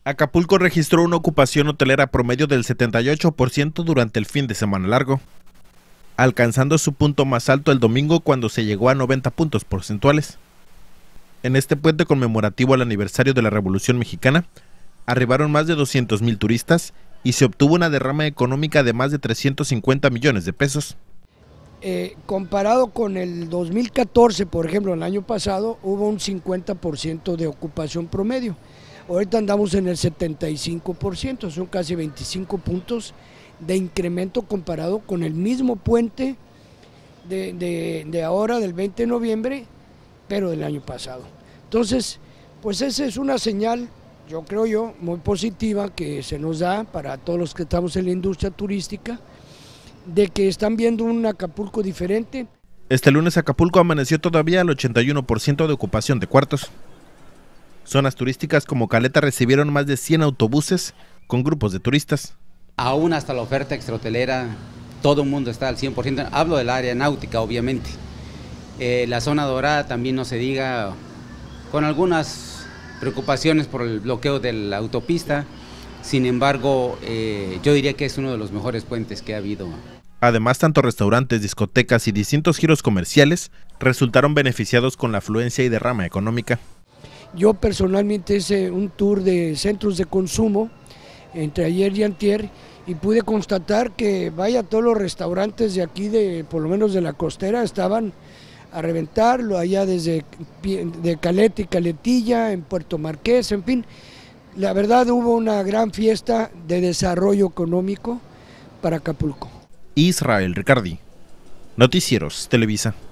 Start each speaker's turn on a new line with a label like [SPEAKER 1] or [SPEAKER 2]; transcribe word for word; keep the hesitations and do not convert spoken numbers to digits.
[SPEAKER 1] Acapulco registró una ocupación hotelera promedio del setenta y ocho por ciento durante el fin de semana largo, alcanzando su punto más alto el domingo cuando se llegó a noventa puntos porcentuales. En este puente conmemorativo al aniversario de la Revolución Mexicana, arribaron más de doscientos mil turistas y se obtuvo una derrama económica de más de trescientos cincuenta millones de pesos.
[SPEAKER 2] Eh, comparado con el dos mil catorce, por ejemplo, el año pasado, hubo un cincuenta por ciento de ocupación promedio. Ahorita andamos en el setenta y cinco por ciento, son casi veinticinco puntos de incremento comparado con el mismo puente de, de, de ahora, del veinte de noviembre, pero del año pasado. Entonces, pues esa es una señal, yo creo yo, muy positiva que se nos da para todos los que estamos en la industria turística, de que están viendo un Acapulco diferente.
[SPEAKER 1] Este lunes Acapulco amaneció todavía al ochenta y uno por ciento de ocupación de cuartos. Zonas turísticas como Caleta recibieron más de cien autobuses con grupos de turistas.
[SPEAKER 3] Aún hasta la oferta extrahotelera, todo el mundo está al cien por ciento. Hablo del área náutica, obviamente. Eh, la zona dorada también no se diga, con algunas preocupaciones por el bloqueo de la autopista. Sin embargo, eh, yo diría que es uno de los mejores puentes que ha habido.
[SPEAKER 1] Además, tanto restaurantes, discotecas y distintos giros comerciales resultaron beneficiados con la afluencia y derrama económica.
[SPEAKER 2] Yo personalmente hice un tour de centros de consumo entre ayer y antier y pude constatar que vaya, todos los restaurantes de aquí, de por lo menos de la costera, estaban a reventarlo, allá desde de Caleta y Caletilla, en Puerto Marqués, en fin. La verdad, hubo una gran fiesta de desarrollo económico para Acapulco.
[SPEAKER 1] Israel Ricardi, Noticieros Televisa.